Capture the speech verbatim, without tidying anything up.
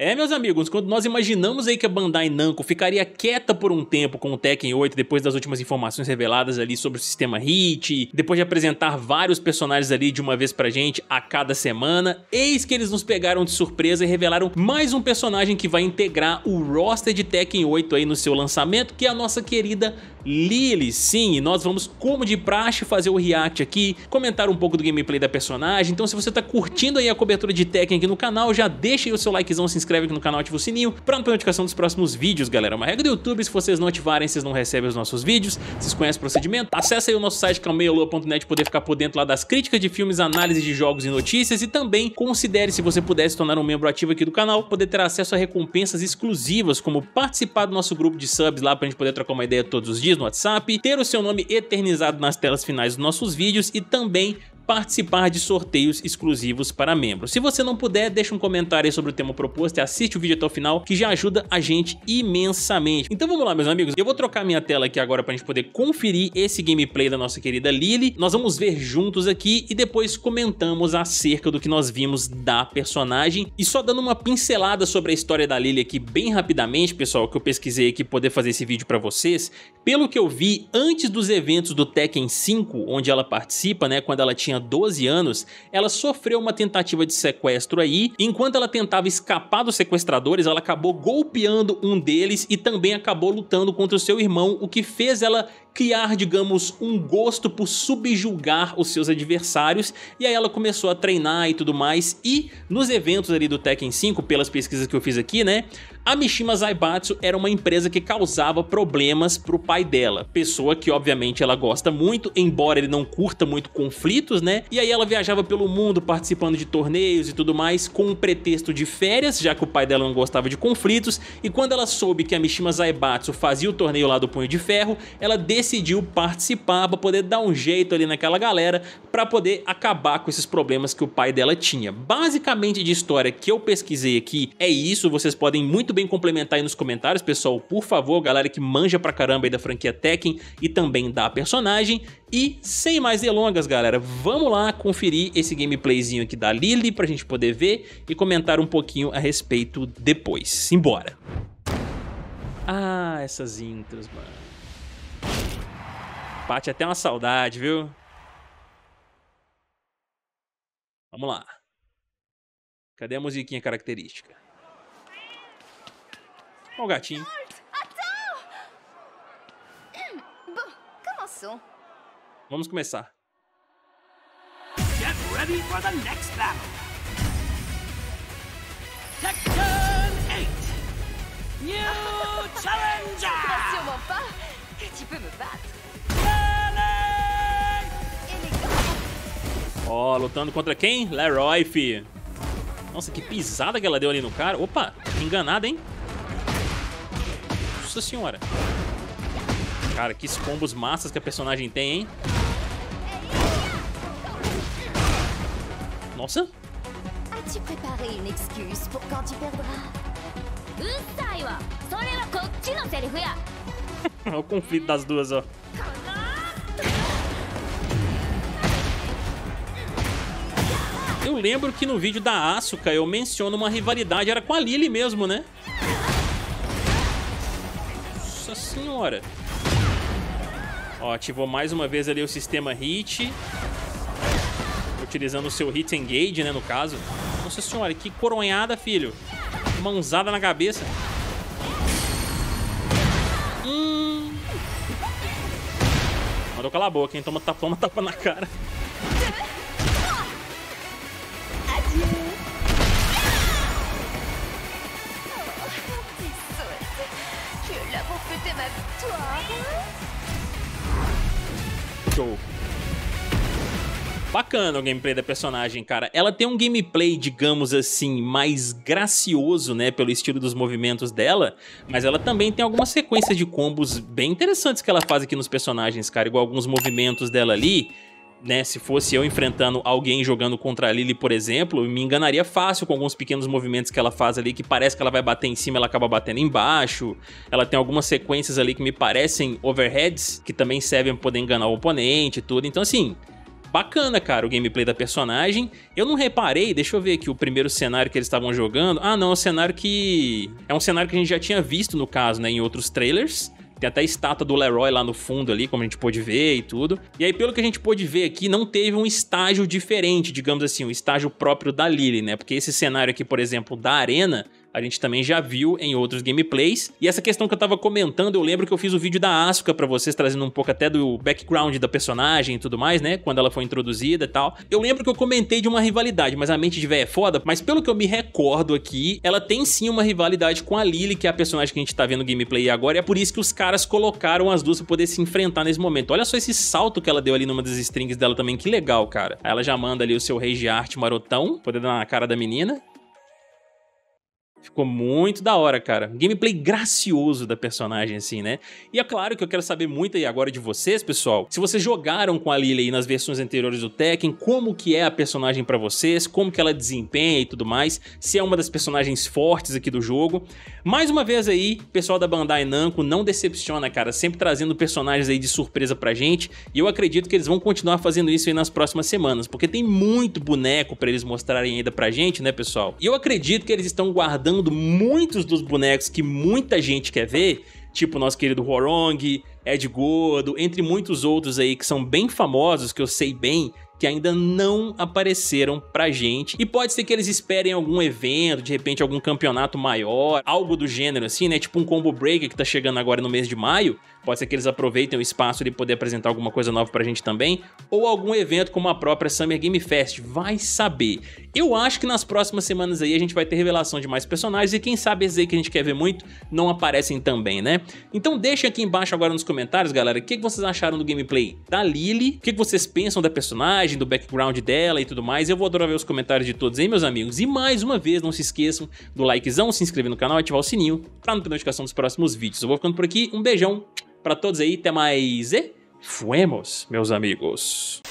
É, meus amigos, quando nós imaginamos aí que a Bandai Namco ficaria quieta por um tempo com o Tekken oito depois das últimas informações reveladas ali sobre o sistema Hit, depois de apresentar vários personagens ali de uma vez pra gente a cada semana, eis que eles nos pegaram de surpresa e revelaram mais um personagem que vai integrar o roster de Tekken oito aí no seu lançamento, que é a nossa querida Lily. Sim, e nós vamos, como de praxe, fazer o react aqui, comentar um pouco do gameplay da personagem. Então se você tá curtindo aí a cobertura de Tekken aqui no canal, já deixa aí o seu likezão, se inscreve aqui no canal, ativa o sininho pra não perder notificação dos próximos vídeos, galera. Uma regra do YouTube, se vocês não ativarem, vocês não recebem os nossos vídeos. Vocês conhecem o procedimento? Acesse aí o nosso site calmeialua ponto net, poder ficar por dentro lá das críticas de filmes, análise de jogos e notícias, e também considere, se você puder, se tornar um membro ativo aqui do canal, poder ter acesso a recompensas exclusivas, como participar do nosso grupo de subs lá pra gente poder trocar uma ideia todos os dias no WhatsApp, ter o seu nome eternizado nas telas finais dos nossos vídeos e também participar de sorteios exclusivos para membros. Se você não puder, deixa um comentário aí sobre o tema proposto e assiste o vídeo até o final, que já ajuda a gente imensamente. Então vamos lá, meus amigos, eu vou trocar minha tela aqui agora pra gente poder conferir esse gameplay da nossa querida Lily. Nós vamos ver juntos aqui e depois comentamos acerca do que nós vimos da personagem. E só dando uma pincelada sobre a história da Lily aqui bem rapidamente, pessoal, que eu pesquisei aqui poder fazer esse vídeo pra vocês. Pelo que eu vi, antes dos eventos do Tekken cinco, onde ela participa, né, quando ela tinha doze anos, ela sofreu uma tentativa de sequestro aí. Enquanto ela tentava escapar dos sequestradores, ela acabou golpeando um deles e também acabou lutando contra o seu irmão, o que fez ela criar, digamos, um gosto por subjugar os seus adversários, e aí ela começou a treinar e tudo mais. E nos eventos ali do Tekken cinco, pelas pesquisas que eu fiz aqui, né, a Mishima Zaibatsu era uma empresa que causava problemas pro pai dela, pessoa que obviamente ela gosta muito, embora ele não curta muito conflitos, né, e aí ela viajava pelo mundo participando de torneios e tudo mais com um pretexto de férias, já que o pai dela não gostava de conflitos. E quando ela soube que a Mishima Zaibatsu fazia o torneio lá do Punho de Ferro, ela decidiu participar para poder dar um jeito ali naquela galera, para poder acabar com esses problemas que o pai dela tinha. Basicamente, de história que eu pesquisei aqui é isso. Vocês podem muito bem complementar aí nos comentários, pessoal, por favor, galera que manja pra caramba aí da franquia Tekken e também da personagem. E sem mais delongas, galera, vamos lá conferir esse gameplayzinho aqui da Lily pra gente poder ver e comentar um pouquinho a respeito depois. Simbora! Ah, essas intros, mano. Bate até uma saudade, viu? Vamos lá. Cadê a musiquinha característica? Olha o gatinho. Vamos começar. Get ready for the next battle. Tekken eight. New challenger. Sûrement pas que tu peux me battre. Ó, oh, lutando contra quem? Leroy, fi. Nossa, que pisada que ela deu ali no cara. Opa, enganada, hein? Nossa senhora. Cara, que combos massas que a personagem tem, hein? Nossa. As-tu préparé une excuse pour quand tu perdras? Olha o conflito das duas, ó. Eu lembro que no vídeo da Asuka eu menciono uma rivalidade, era com a Lily mesmo, né? Nossa senhora. Ó, ativou mais uma vez ali o sistema Hit. Utilizando o seu Hit Engage, né, no caso. Nossa senhora, que coronhada, filho. Mãozada na cabeça. Hum. Mandou calar a boca, hein? Toma tapa, toma tapa na cara. Show. Bacana o gameplay da personagem, cara. Ela tem um gameplay, digamos assim, mais gracioso, né, pelo estilo dos movimentos dela, mas ela também tem algumas sequências de combos bem interessantes que ela faz aqui nos personagens, cara, igual alguns movimentos dela ali, né, se fosse eu enfrentando alguém jogando contra a Lily, por exemplo, eu me enganaria fácil com alguns pequenos movimentos que ela faz ali, que parece que ela vai bater em cima, ela acaba batendo embaixo. Ela tem algumas sequências ali que me parecem overheads, que também servem para poder enganar o oponente e tudo. Então, assim, bacana, cara, o gameplay da personagem. Eu não reparei, deixa eu ver aqui o primeiro cenário que eles estavam jogando. Ah, não, é um cenário que... É um cenário que a gente já tinha visto, no caso, né, em outros trailers. Tem até a estátua do Leroy lá no fundo ali, como a gente pôde ver e tudo. E aí, pelo que a gente pôde ver aqui, não teve um estágio diferente, digamos assim, um estágio próprio da Lily, né? Porque esse cenário aqui, por exemplo, da arena, a gente também já viu em outros gameplays. E essa questão que eu tava comentando, eu lembro que eu fiz o vídeo da Asuka pra vocês, trazendo um pouco até do background da personagem e tudo mais, né? Quando ela foi introduzida e tal. Eu lembro que eu comentei de uma rivalidade, mas a mente de véia é foda. Mas pelo que eu me recordo aqui, ela tem sim uma rivalidade com a Lily, que é a personagem que a gente tá vendo no gameplay agora. E é por isso que os caras colocaram as duas pra poder se enfrentar nesse momento. Olha só esse salto que ela deu ali numa das strings dela também, que legal, cara. Aí ela já manda ali o seu rage art marotão, poder dar na cara da menina. Ficou muito da hora, cara. Gameplay gracioso da personagem, assim, né? E é claro que eu quero saber muito aí agora de vocês, pessoal. Se vocês jogaram com a Lily aí nas versões anteriores do Tekken, como que é a personagem pra vocês, como que ela desempenha e tudo mais, se é uma das personagens fortes aqui do jogo. Mais uma vez aí, pessoal da Bandai Namco não decepciona, cara, sempre trazendo personagens aí de surpresa pra gente. E eu acredito que eles vão continuar fazendo isso aí nas próximas semanas, porque tem muito boneco pra eles mostrarem ainda pra gente, né, pessoal? E eu acredito que eles estão guardando muitos dos bonecos que muita gente quer ver, tipo o nosso querido Hwoarang, Ed Gordo, entre muitos outros aí que são bem famosos, que eu sei bem, que ainda não apareceram pra gente. E pode ser que eles esperem algum evento, de repente algum campeonato maior, algo do gênero assim, né? Tipo um Combo Breaker que tá chegando agora no mês de maio. Pode ser que eles aproveitem o espaço de poder apresentar alguma coisa nova pra gente também. Ou algum evento como a própria Summer Game Fest, vai saber. Eu acho que nas próximas semanas aí a gente vai ter revelação de mais personagens e quem sabe esses aí que a gente quer ver muito não aparecem também, né? Então deixem aqui embaixo agora nos comentários, galera, o que vocês acharam do gameplay da Lily, o que vocês pensam da personagem, do background dela e tudo mais. Eu vou adorar ver os comentários de todos aí, meus amigos. E mais uma vez, não se esqueçam do likezão, se inscrever no canal e ativar o sininho pra não ter notificação dos próximos vídeos. Eu vou ficando por aqui, um beijão pra todos aí, até mais e fuemos, meus amigos.